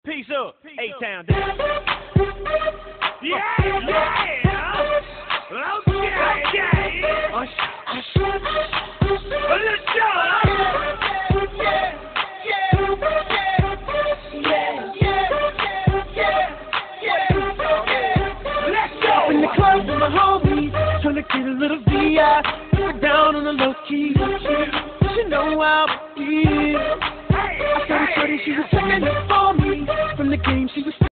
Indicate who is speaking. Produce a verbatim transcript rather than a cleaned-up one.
Speaker 1: Peace up. A-Town. Yeah, yeah. Okay, yeah. Ush, ush. Well, let's go. Yeah, yeah, yeah, yeah, yeah. Let's go. In the club with my homies, trying to get a little V I. Put down on the low key. You know how I feel. I started studying, she was singing it for me. From the game, she was